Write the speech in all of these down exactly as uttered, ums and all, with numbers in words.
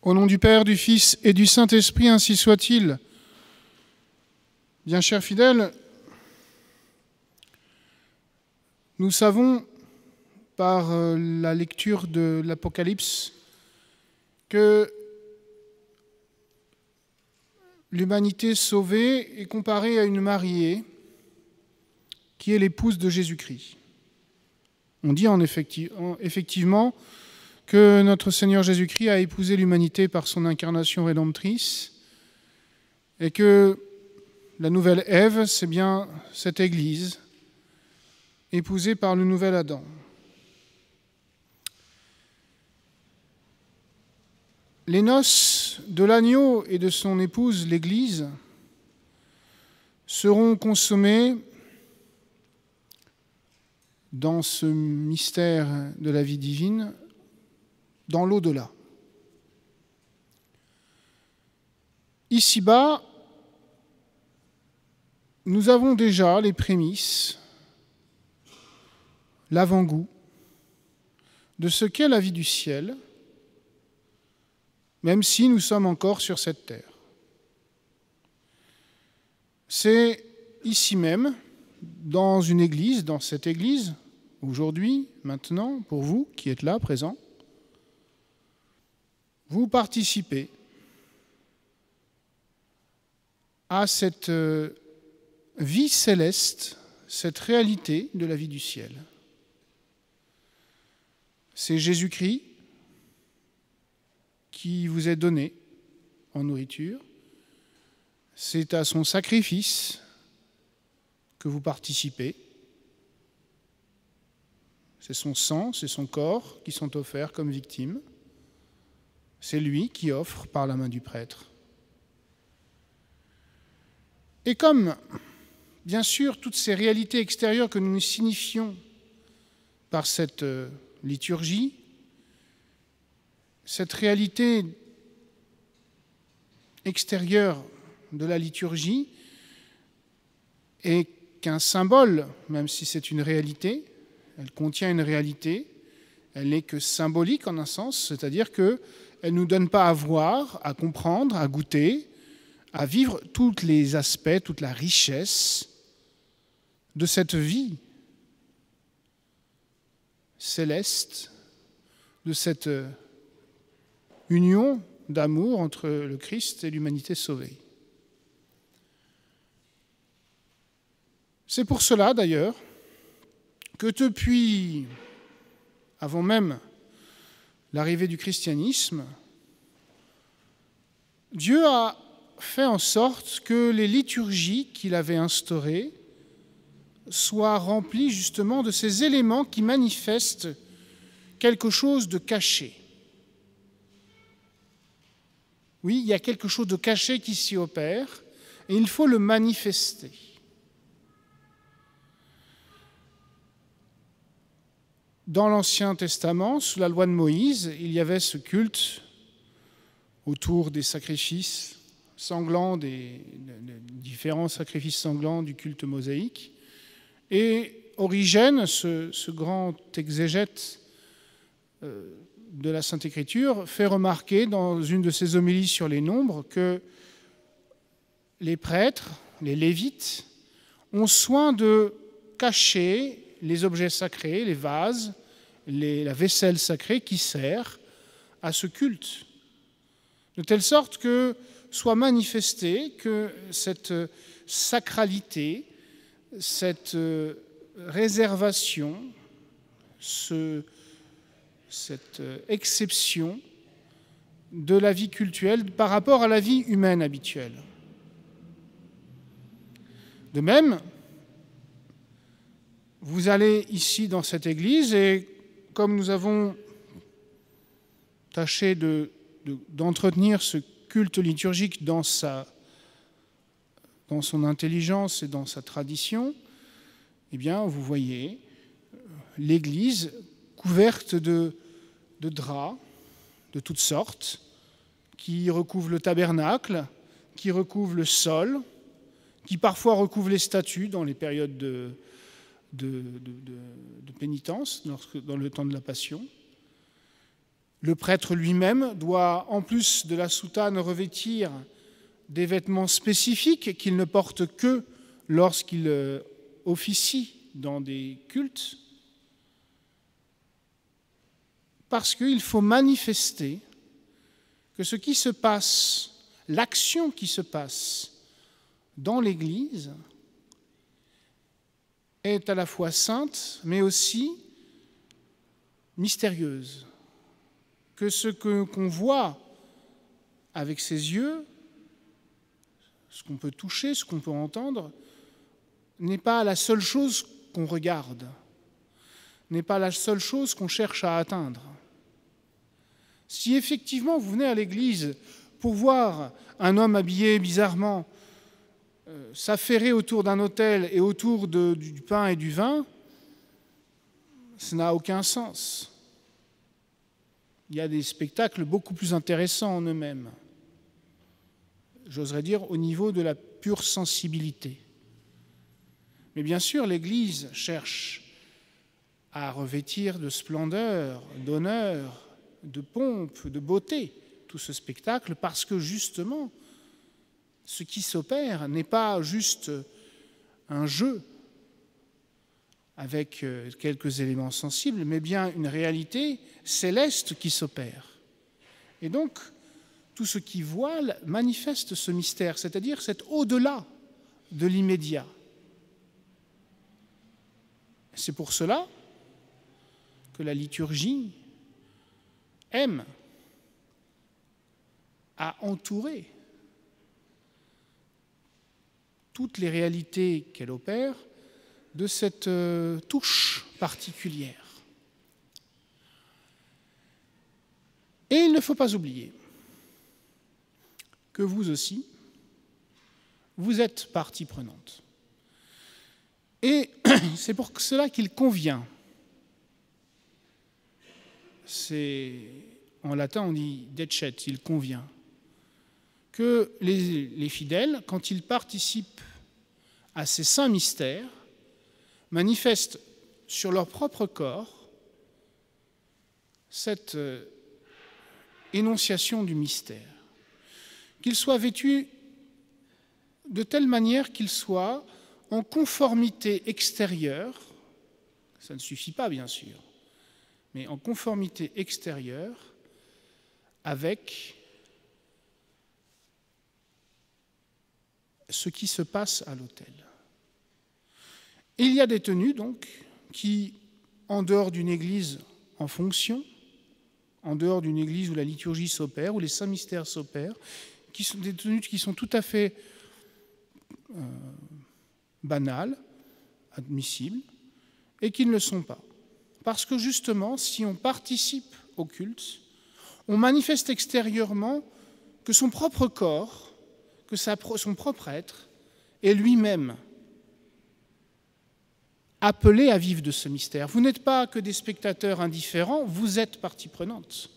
Au nom du Père, du Fils et du Saint-Esprit, ainsi soit-il. Bien chers fidèles, nous savons par la lecture de l'Apocalypse que l'humanité sauvée est comparée à une mariée qui est l'épouse de Jésus-Christ. On dit en effecti- en effectivement que notre Seigneur Jésus-Christ a épousé l'humanité par son incarnation rédemptrice et que la nouvelle Ève, c'est bien cette Église, épousée par le nouvel Adam. Les noces de l'agneau et de son épouse, l'Église, seront consommées dans ce mystère de la vie divine, dans l'au-delà. Ici-bas, nous avons déjà les prémices, l'avant-goût de ce qu'est la vie du ciel, même si nous sommes encore sur cette terre. C'est ici même, dans une église, dans cette église, aujourd'hui, maintenant, pour vous qui êtes là, présents, vous participez à cette vie céleste, cette réalité de la vie du ciel. C'est Jésus-Christ qui vous est donné en nourriture. C'est à son sacrifice que vous participez. C'est son sang, c'est son corps qui sont offerts comme victimes. C'est lui qui offre par la main du prêtre. Et comme, bien sûr, toutes ces réalités extérieures que nous nous signifions par cette liturgie, cette réalité extérieure de la liturgie est qu'un symbole, même si c'est une réalité, elle contient une réalité, elle n'est que symbolique en un sens, c'est-à-dire qu'elle ne nous donne pas à voir, à comprendre, à goûter, à vivre tous les aspects, toute la richesse de cette vie céleste, de cette union d'amour entre le Christ et l'humanité sauvée. C'est pour cela, d'ailleurs, que depuis, avant même l'arrivée du christianisme, Dieu a fait en sorte que les liturgies qu'il avait instaurées soient remplies justement de ces éléments qui manifestent quelque chose de caché. Oui, il y a quelque chose de caché qui s'y opère et il faut le manifester. Dans l'Ancien Testament, sous la loi de Moïse, il y avait ce culte autour des sacrifices sanglants, des, des différents sacrifices sanglants du culte mosaïque. Et Origène, ce, ce grand exégète euh, de la Sainte Écriture, fait remarquer dans une de ses homélies sur les nombres que les prêtres, les lévites, ont soin de cacher les objets sacrés, les vases, les, la vaisselle sacrée qui sert à ce culte, de telle sorte que soit manifesté que cette sacralité, cette réservation, ce, cette exception de la vie cultuelle par rapport à la vie humaine habituelle. De même, vous allez ici dans cette église et comme nous avons tâché de, de, d'entretenir ce culte liturgique dans, sa, dans son intelligence et dans sa tradition, eh bien, vous voyez l'église couverte de, de draps de toutes sortes qui recouvrent le tabernacle, qui recouvrent le sol, qui parfois recouvrent les statues dans les périodes de De, de, de, de pénitence lorsque, dans le temps de la Passion. Le prêtre lui-même doit, en plus de la soutane, revêtir des vêtements spécifiques qu'il ne porte que lorsqu'il officie dans des cultes, parce qu'il faut manifester que ce qui se passe, l'action qui se passe dans l'Église est à la fois sainte, mais aussi mystérieuse. Que ce que, qu'on voit avec ses yeux, ce qu'on peut toucher, ce qu'on peut entendre, n'est pas la seule chose qu'on regarde, n'est pas la seule chose qu'on cherche à atteindre. Si effectivement vous venez à l'église pour voir un homme habillé bizarrement euh, s'affairer autour d'un autel et autour de, du pain et du vin, ça n'a aucun sens. Il y a des spectacles beaucoup plus intéressants en eux-mêmes. J'oserais dire au niveau de la pure sensibilité. Mais bien sûr, l'Église cherche à revêtir de splendeur, d'honneur, de pompe, de beauté tout ce spectacle, parce que justement, ce qui s'opère n'est pas juste un jeu avec quelques éléments sensibles, mais bien une réalité céleste qui s'opère. Et donc, tout ce qui voile manifeste ce mystère, c'est-à-dire cet au-delà de l'immédiat. C'est pour cela que la liturgie aime à entourer toutes les réalités qu'elle opère de cette euh, touche particulière. Et il ne faut pas oublier que vous aussi, vous êtes partie prenante. Et c'est pour cela qu'il convient, c'est, en latin on dit decet, il convient, que les, les fidèles, quand ils participent à ces saints mystères, manifestent sur leur propre corps cette euh, énonciation du mystère, qu'ils soient vêtus de telle manière qu'ils soient en conformité extérieure, ça ne suffit pas bien sûr, mais en conformité extérieure avec ce qui se passe à l'autel. Il y a des tenues donc qui, en dehors d'une église en fonction, en dehors d'une église où la liturgie s'opère, où les saints mystères s'opèrent, qui sont des tenues qui sont tout à fait euh, banales, admissibles, et qui ne le sont pas. Parce que justement, si on participe au culte, on manifeste extérieurement que son propre corps, que sa, son propre être est lui-même appelé à vivre de ce mystère. Vous n'êtes pas que des spectateurs indifférents, vous êtes partie prenante.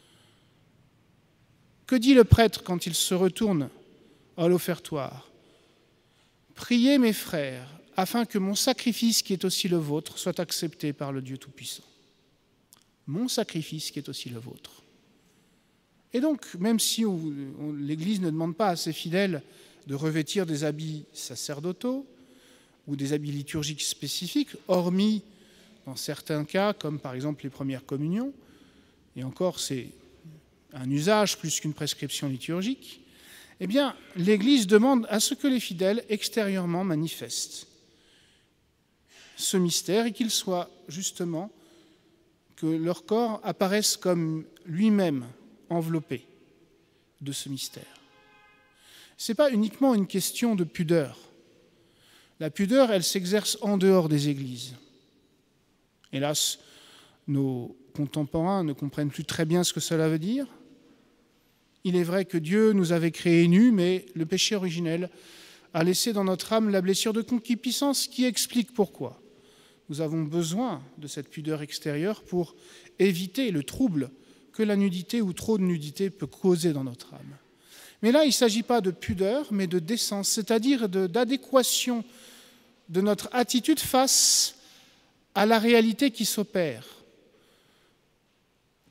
Que dit le prêtre quand il se retourne à l'offertoire ? Priez mes frères, afin que mon sacrifice qui est aussi le vôtre soit accepté par le Dieu Tout-Puissant. Mon sacrifice qui est aussi le vôtre. Et donc, même si on, on, l'Église ne demande pas à ses fidèles de revêtir des habits sacerdotaux ou des habits liturgiques spécifiques, hormis dans certains cas, comme par exemple les premières communions, et encore c'est un usage plus qu'une prescription liturgique, eh bien, l'Église demande à ce que les fidèles extérieurement manifestent ce mystère et qu'il soit justement, que leur corps apparaisse comme lui-même enveloppé de ce mystère. Ce n'est pas uniquement une question de pudeur. La pudeur, elle s'exerce en dehors des églises. Hélas, nos contemporains ne comprennent plus très bien ce que cela veut dire. Il est vrai que Dieu nous avait créés nus, mais le péché originel a laissé dans notre âme la blessure de concupiscence qui explique pourquoi. Nous avons besoin de cette pudeur extérieure pour éviter le trouble que la nudité ou trop de nudité peut causer dans notre âme. Mais là, il ne s'agit pas de pudeur, mais de décence, c'est-à-dire de, d'adéquation de notre attitude face à la réalité qui s'opère.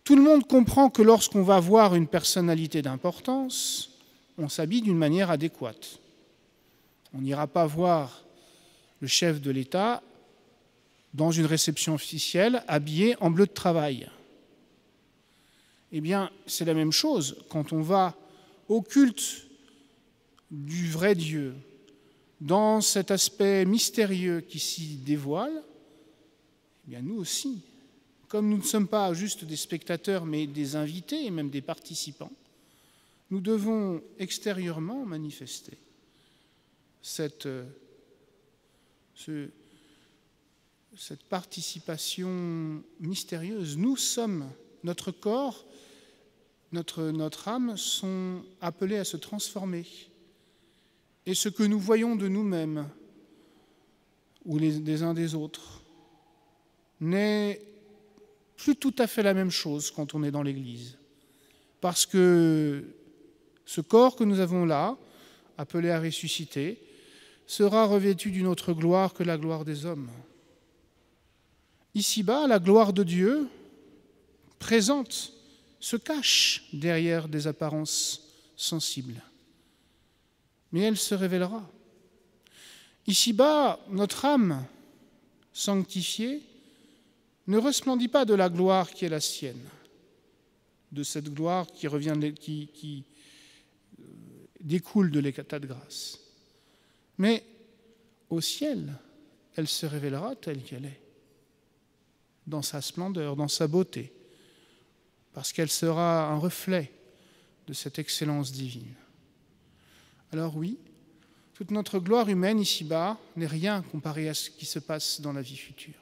Tout le monde comprend que lorsqu'on va voir une personnalité d'importance, on s'habille d'une manière adéquate. On n'ira pas voir le chef de l'État dans une réception officielle habillé en bleu de travail. Eh bien, c'est la même chose quand on va au culte du vrai Dieu, dans cet aspect mystérieux qui s'y dévoile. Eh bien, nous aussi, comme nous ne sommes pas juste des spectateurs, mais des invités et même des participants, nous devons extérieurement manifester cette, ce, cette participation mystérieuse. Nous sommes, notre corps, notre, notre âme sont appelés à se transformer. Et ce que nous voyons de nous-mêmes, ou les, des uns des autres, n'est plus tout à fait la même chose quand on est dans l'Église. Parce que ce corps que nous avons là, appelé à ressusciter, sera revêtu d'une autre gloire que la gloire des hommes. Ici-bas, la gloire de Dieu présente, se cache derrière des apparences sensibles. Mais elle se révélera. Ici-bas, notre âme sanctifiée ne resplendit pas de la gloire qui est la sienne, de cette gloire qui, revient, qui, qui découle de l'état de grâce. Mais au ciel, elle se révélera telle qu'elle est, dans sa splendeur, dans sa beauté, parce qu'elle sera un reflet de cette excellence divine. Alors oui, toute notre gloire humaine ici-bas n'est rien comparé à ce qui se passe dans la vie future.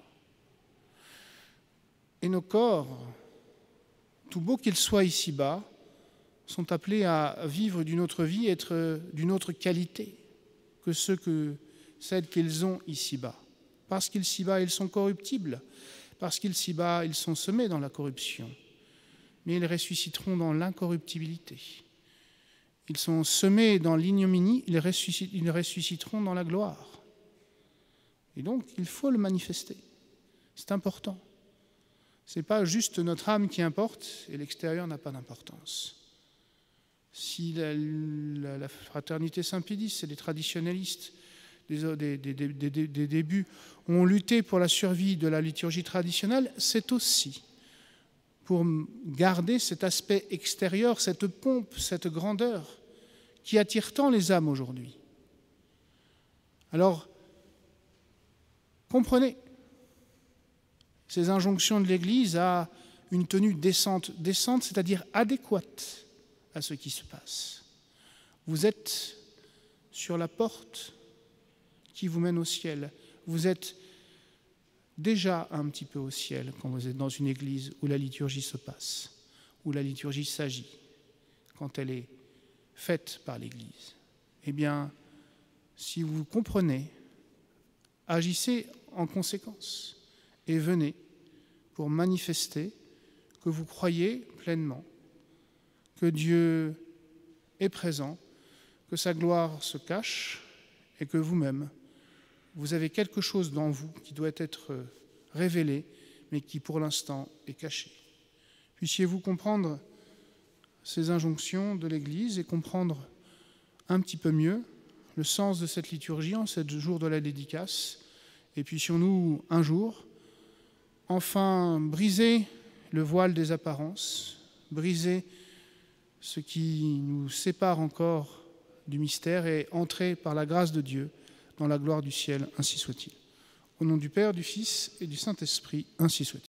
Et nos corps, tout beaux qu'ils soient ici-bas, sont appelés à vivre d'une autre vie, être d'une autre qualité que ceux que, celles qu'ils ont ici-bas. Parce qu'ici-bas, ils sont corruptibles, parce qu'ici-bas, ils sont semés dans la corruption. Mais ils ressusciteront dans l'incorruptibilité. Ils sont semés dans l'ignominie, ils, ils ressusciteront dans la gloire. Et donc, il faut le manifester. C'est important. Ce n'est pas juste notre âme qui importe et l'extérieur n'a pas d'importance. Si la, la, la fraternité Saint-Pédis et les traditionnalistes des, des, des, des, des, des débuts ont lutté pour la survie de la liturgie traditionnelle, c'est aussi pour garder cet aspect extérieur, cette pompe, cette grandeur qui attire tant les âmes aujourd'hui. Alors, comprenez ces injonctions de l'Église à une tenue décente, décente, c'est-à-dire adéquate à ce qui se passe. Vous êtes sur la porte qui vous mène au ciel. Vous êtes déjà un petit peu au ciel quand vous êtes dans une église où la liturgie se passe, où la liturgie s'agit, quand elle est faite par l'Église. Eh bien, si vous comprenez, agissez en conséquence et venez pour manifester que vous croyez pleinement que Dieu est présent, que sa gloire se cache et que vous-même, vous avez quelque chose dans vous qui doit être révélé, mais qui pour l'instant est caché. Puissiez-vous comprendre ces injonctions de l'Église et comprendre un petit peu mieux le sens de cette liturgie en ce jour de la dédicace. Et puissions-nous un jour enfin briser le voile des apparences, briser ce qui nous sépare encore du mystère et entrer par la grâce de Dieu dans la gloire du ciel, ainsi soit-il. Au nom du Père, du Fils et du Saint-Esprit, ainsi soit-il.